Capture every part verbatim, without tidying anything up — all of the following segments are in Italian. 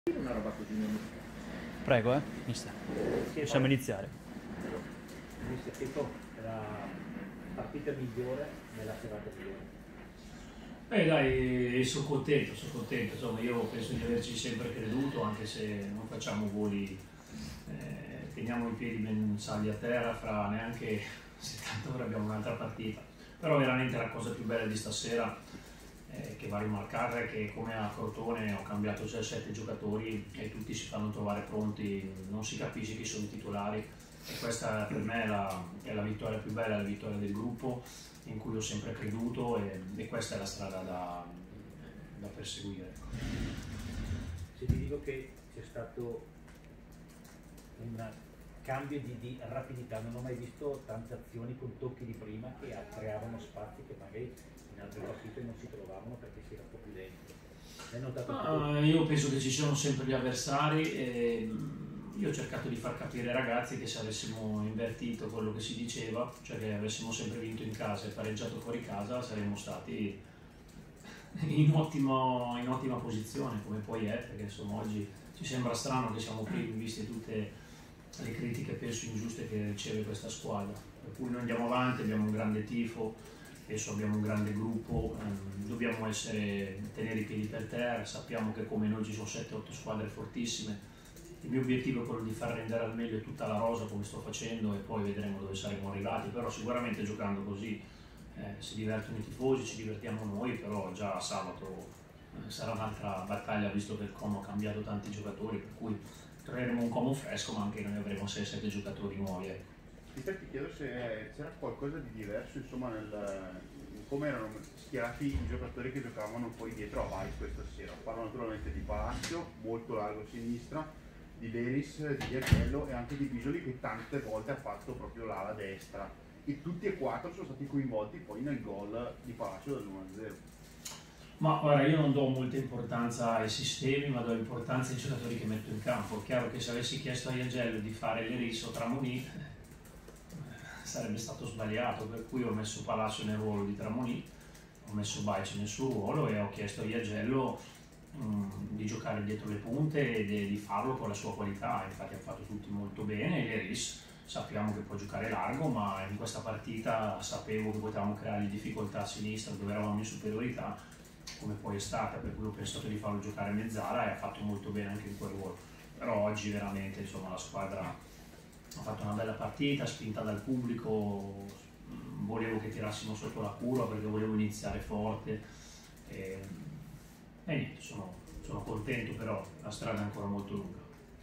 Una roba così non... Prego, eh, mister. Possiamo iniziare. Mister, che è la partita migliore nella serata migliore? Beh dai, sono contento, sono contento, insomma io penso di averci sempre creduto, anche se non facciamo voli, eh, teniamo i piedi ben saldi a terra, fra neanche settanta ore abbiamo un'altra partita. Però veramente la cosa più bella di stasera eh, che va a rimarcare è che come a Crotone ho cambiato già sette giocatori e tutti si fanno trovare pronti, non si capisce chi sono i titolari e questa per me è la, è la vittoria più bella, la vittoria del gruppo in cui ho sempre creduto e, e questa è la strada da, da perseguire. Se ti dico che c'è stato un cambio di, di rapidità, non ho mai visto tante azioni con tocchi di prima che creavano spazi che magari in altre partite non si trovavano perché si era un po' più lento. Hai notato Ah, io penso che ci siano sempre gli avversari e io ho cercato di far capire ai ragazzi che se avessimo invertito quello che si diceva, cioè che avessimo sempre vinto in casa e pareggiato fuori casa, saremmo stati in, ottimo, in ottima posizione, come poi è, perché insomma oggi ci sembra strano che siamo primi, viste tutte le critiche penso ingiuste che riceve questa squadra. Per cui noi andiamo avanti, abbiamo un grande tifo, penso abbiamo un grande gruppo, ehm, dobbiamo essere, tenere i piedi per terra, sappiamo che come noi ci sono sette otto squadre fortissime. Il mio obiettivo è quello di far rendere al meglio tutta la rosa come sto facendo e poi vedremo dove saremo arrivati, però sicuramente giocando così eh, si divertono i tifosi, ci divertiamo noi, però già sabato eh, sarà un'altra battaglia visto che il Como ha cambiato tanti giocatori, per cui troveremo un Como fresco ma anche noi avremo sei sette giocatori nuovi. Ecco. Ti chiedo se c'era qualcosa di diverso insomma nel, in come erano schierati i giocatori che giocavano poi dietro a Weiss questa sera. Parlo naturalmente di Palacio, molto largo a sinistra, di Leris, di Iagello e anche di Bisoli che tante volte ha fatto proprio l'ala destra e tutti e quattro sono stati coinvolti poi nel gol di Palacio dell'uno a zero. Ma guarda, io non do molta importanza ai sistemi, ma do importanza ai giocatori che metto in campo. È chiaro che se avessi chiesto a Iagello di fare Leris o Tramoni sarebbe stato sbagliato, per cui ho messo Palacio nel ruolo di Tramoni, ho messo Baici nel suo ruolo e ho chiesto a Iagello um, di giocare dietro le punte e di, di farlo con la sua qualità. Infatti ha fatto tutti molto bene. Leris sappiamo che può giocare largo, ma in questa partita sapevo che potevamo creargli difficoltà a sinistra dove eravamo in superiorità, come poi è stata, per cui ho pensato di farlo giocare a mezzala e ha fatto molto bene anche in quel ruolo. Però oggi veramente insomma, la squadra ha fatto una bella partita, spinta dal pubblico, volevo che tirassimo sotto la curva perché volevo iniziare forte e, e niente, sono, sono contento, però la strada è ancora molto lunga.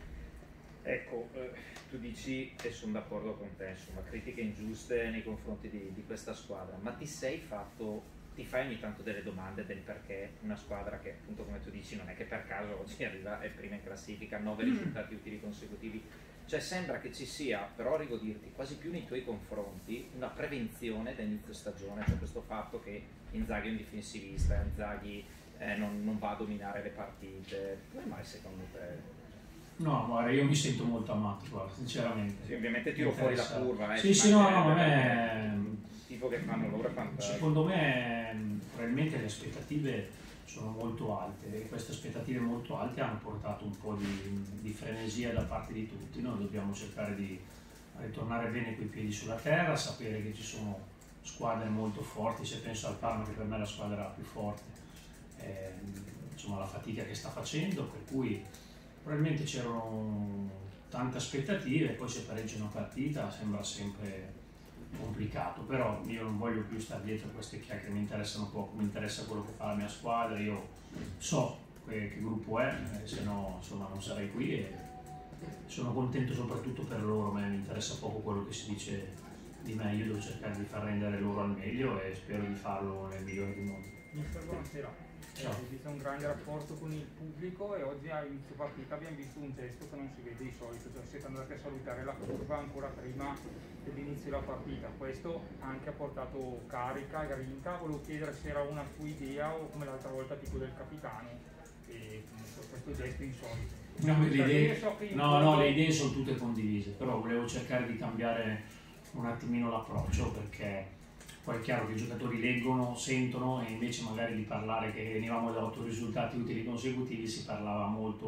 Ecco, eh, tu dici, e sono d'accordo con te, insomma, critiche ingiuste nei confronti di, di questa squadra, ma ti sei fatto, ti fai ogni tanto delle domande del perché una squadra che appunto come tu dici non è che per caso oggi arriva è prima in classifica, nove risultati utili consecutivi, cioè sembra che ci sia, però arrivo a dirti, quasi più nei tuoi confronti una prevenzione da inizio stagione, cioè questo fatto che Inzaghi è un difensivista, Inzaghi eh, non, non va a dominare le partite, come mai secondo te? No, guarda, io mi sento molto amato, guarda, sinceramente. Sì, ovviamente tiro fuori la curva. Eh, sì, sì, no, no, ma me... tipo che fanno loro fantastico. Secondo me, probabilmente le aspettative sono molto alte e queste aspettative molto alte hanno portato un po' di, di frenesia da parte di tutti. Noi dobbiamo cercare di ritornare bene coi piedi sulla terra, sapere che ci sono squadre molto forti, se penso al Parma che per me è la squadra più forte, eh, insomma la fatica che sta facendo, per cui probabilmente c'erano tante aspettative, poi se pareggi una partita sembra sempre complicato, però io non voglio più stare dietro a queste chiacchiere, mi interessano poco, mi interessa quello che fa la mia squadra, io so che, che gruppo è, eh, se no insomma non sarei qui e sono contento soprattutto per loro, ma mi interessa poco quello che si dice di me, io devo cercare di far rendere loro al meglio e spero di farlo nel migliore dei modi. Mister, buonasera. Ciao. Eh, esiste un grande rapporto con il pubblico e oggi a inizio partita abbiamo visto un gesto che non si vede di solito, cioè siete andati a salutare la curva ancora prima dell'inizio della partita. Questo anche ha portato carica, grinta. Volevo chiedere se era una tua idea o come l'altra volta tipo del capitano e questo gesto insolito. No, le idee, so che no, no, le idee sono tutte condivise, però volevo cercare di cambiare un attimino l'approccio perché poi è chiaro che i giocatori leggono, sentono e invece magari di parlare che venivamo da otto risultati utili consecutivi si parlava molto che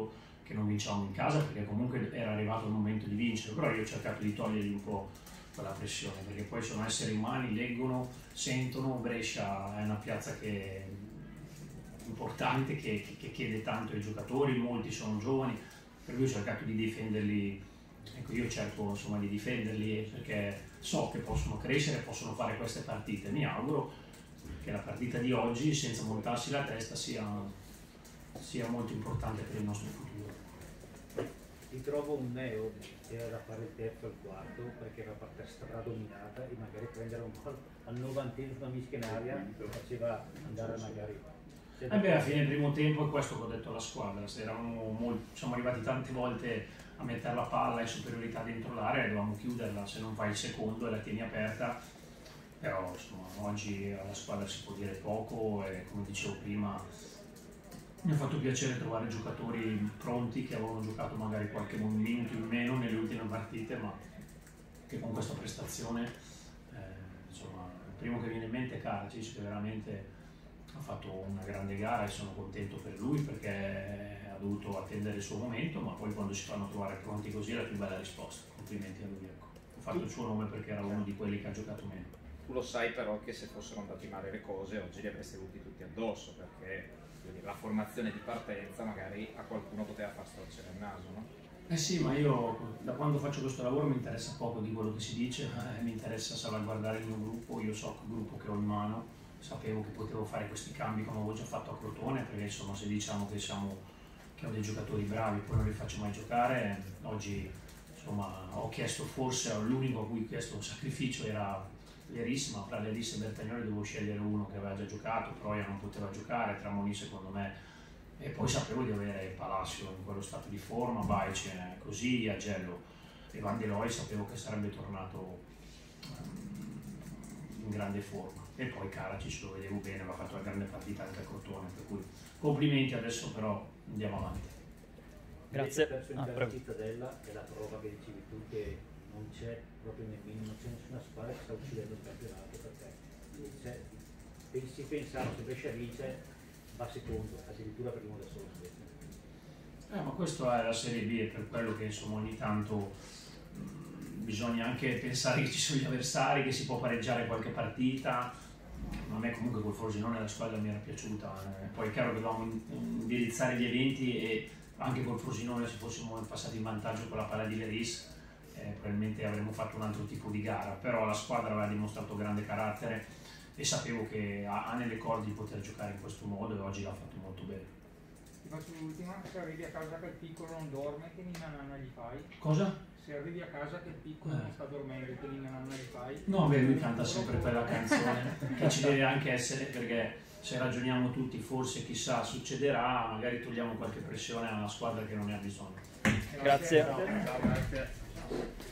che non vinciamo in casa, perché comunque era arrivato il momento di vincere, però io ho cercato di togliergli un po' quella pressione, perché poi sono esseri umani, leggono, sentono. Brescia è una piazza che è importante, che, che chiede tanto ai giocatori, molti sono giovani, per cui ho cercato di difenderli. Ecco, io cerco insomma di difenderli perché so che possono crescere, possono fare queste partite. Mi auguro che la partita di oggi, senza montarsi la testa, sia, sia molto importante per il nostro futuro. Ti trovo un neo, era da fare il terzo al quarto perché era una partita stradominata e magari prendere un po' al novantesimo una mischia in aria faceva andare magari. Eh beh, alla fine del primo tempo è questo che ho detto alla squadra, se eravamo molto, siamo arrivati tante volte a mettere la palla in superiorità dentro l'area e dovevamo chiuderla, se non fai il secondo e la tieni aperta. Però insomma, oggi alla squadra si può dire poco e, come dicevo prima, mi ha fatto piacere trovare giocatori pronti che avevano giocato magari qualche minuto in meno nelle ultime partite, ma che con questa prestazione, eh, insomma, il primo che viene in mente è Karacic, che veramente ha fatto una grande gara e sono contento per lui perché ha dovuto attendere il suo momento, ma poi quando si fanno trovare pronti così è la più bella risposta. Complimenti a lui, ecco. Ho fatto il suo nome perché era uno di quelli che ha giocato meno. Tu lo sai però che se fossero andati male le cose oggi li avresti avuti tutti addosso, perché quindi, la formazione di partenza magari a qualcuno poteva far storcere il naso, no? Eh sì, ma io da quando faccio questo lavoro mi interessa poco di quello che si dice, eh, mi interessa salvaguardare il mio gruppo. Io so che il gruppo che ho in mano, sapevo che potevo fare questi cambi come avevo già fatto a Crotone, perché insomma se diciamo che, siamo, che ho dei giocatori bravi poi non li faccio mai giocare, oggi insomma ho chiesto, forse l'unico a cui ho chiesto un sacrificio era Leris, ma fra Leris e Bertagnoli dovevo scegliere uno che aveva già giocato, Proia non poteva giocare, Tramoni secondo me, e poi sapevo di avere Palacio in quello stato di forma, Baic così, Agello e Van de Looy sapevo che sarebbe tornato um, in grande forma. E poi Karacic lo vedevo bene, aveva fatto una grande partita anche a Crotone, per cui complimenti. Adesso però andiamo avanti. Grazie. La Ah, cittadella è la prova che dicevi tu che non c'è proprio nemmeno, non c'è nessuna squadra che sta uccidendo il campionato, perché pensi pensare se Brescia vince va secondo, addirittura per uno da solo. Eh, ma questa è la Serie B, è per quello che insomma ogni tanto mh, bisogna anche pensare che ci sono gli avversari, che si può pareggiare qualche partita. A me comunque col Frosinone la squadra mi era piaciuta, eh. Poi è chiaro che dovevamo indirizzare gli eventi e anche col Frosinone se fossimo passati in vantaggio con la palla di Leris eh, probabilmente avremmo fatto un altro tipo di gara, però la squadra aveva dimostrato grande carattere e sapevo che ha, ha nelle corde di poter giocare in questo modo e oggi l'ha fatto molto bene. Ti faccio l'ultima, se arrivi a casa che il piccolo non dorme, che ninna nanna gli fai? Cosa? Se arrivi a casa che il piccolo Eh. non sta dormendo, che ninna nanna gli fai? No, beh, lui canta sempre quella canzone che ci deve anche essere, perché se ragioniamo tutti forse chissà succederà, magari togliamo qualche pressione a una squadra che non ne ha bisogno. Grazie. Ciao. Grazie.